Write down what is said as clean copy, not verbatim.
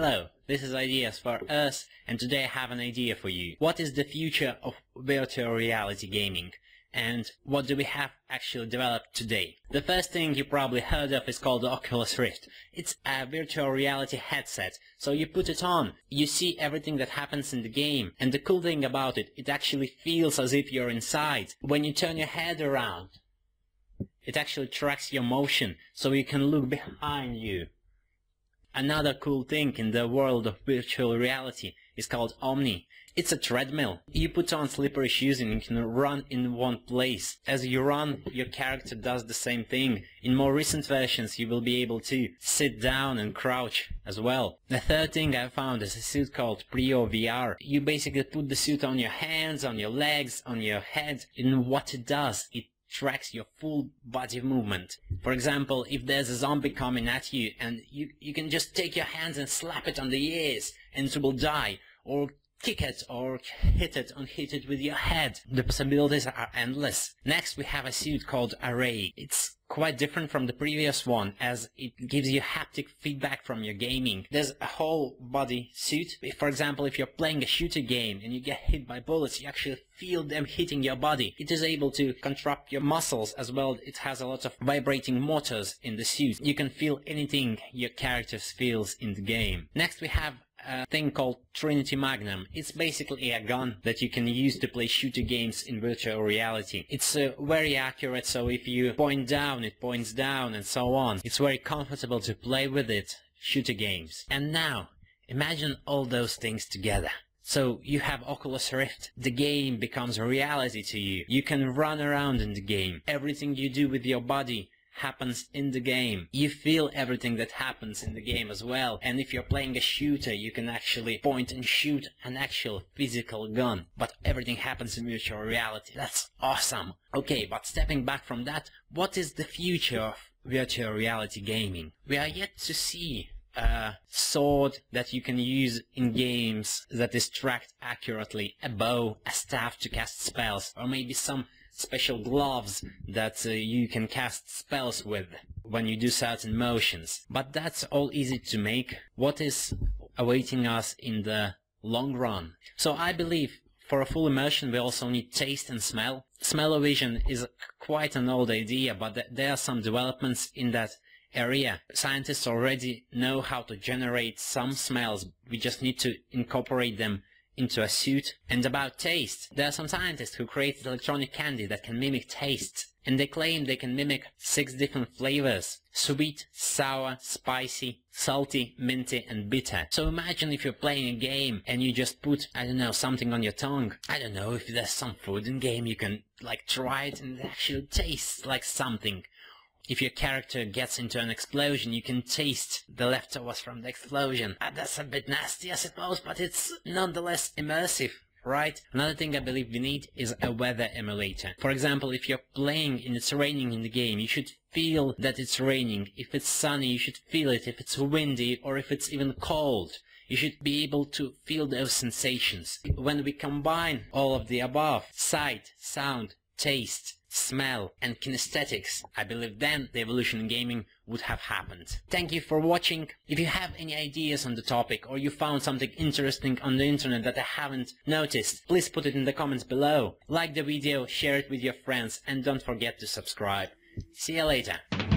Hello, this is Ideas for Us, and today I have an idea for you. What is the future of virtual reality gaming? And what do we have actually developed today? The first thing you probably heard of is called the Oculus Rift. It's a virtual reality headset, so you put it on, you see everything that happens in the game, and the cool thing about it, it actually feels as if you're inside. When you turn your head around, it actually tracks your motion, so you can look behind you. Another cool thing in the world of virtual reality is called Omni. It's a treadmill. You put on slippery shoes and you can run in one place. As you run, your character does the same thing. In more recent versions, you will be able to sit down and crouch as well. The third thing I found is a suit called PrioVR. You basically put the suit on your hands, on your legs, on your head, and what it does, it tracks your full body movement. For example, if there's a zombie coming at you and you can just take your hands and slap it on the ears and it will die, or kick it or hit it with your head. The possibilities are endless. Next we have a suit called Araig. It's quite different from the previous one as it gives you haptic feedback from your gaming. There's a whole body suit. For example, if you're playing a shooter game and you get hit by bullets, you actually feel them hitting your body. It is able to contract your muscles as well. It has a lot of vibrating motors in the suit. You can feel anything your character feels in the game. Next we have a thing called Trinity magnum. It's basically a gun that you can use to play shooter games in virtual reality. It's very accurate, so if you point down, it points down and so on. It's very comfortable to play with it, shooter games. And now, imagine all those things together. So you have Oculus Rift. The game becomes a reality to you. You can run around in the game. Everything you do with your body happens in the game. You feel everything that happens in the game as well. And if you're playing a shooter, you can actually point and shoot an actual physical gun. But everything happens in virtual reality. That's awesome. Okay, but stepping back from that, what is the future of virtual reality gaming? We are yet to see a sword that you can use in games that is tracked accurately, a bow, a staff to cast spells, or maybe some special gloves that you can cast spells with when you do certain motions. But that's all easy to make. What is awaiting us in the long run? So I believe for a full immersion we also need taste and smell. Smell-o-vision is quite an old idea, but there are some developments in that area. Scientists already know how to generate some smells. We just need to incorporate them into a suit. And about taste, there are some scientists who created electronic candy that can mimic taste, and they claim they can mimic 6 different flavors: sweet, sour, spicy, salty, minty and bitter. So imagine if you're playing a game and you just put, I don't know, something on your tongue. I don't know, if there's some food in game, you can like try it and it actually tastes like something. If your character gets into an explosion, you can taste the leftovers from the explosion. That's a bit nasty, I suppose, but it's nonetheless immersive, right? Another thing I believe we need is a weather emulator. For example, if you're playing and it's raining in the game, you should feel that it's raining. If it's sunny, you should feel it. If it's windy, or if it's even cold, you should be able to feel those sensations. When we combine all of the above, sight, sound, taste, smell and kinesthetics, I believe then the evolution in gaming would have happened. Thank you for watching. If you have any ideas on the topic, or you found something interesting on the internet that I haven't noticed, please put it in the comments below. Like the video, share it with your friends, and don't forget to subscribe. See you later.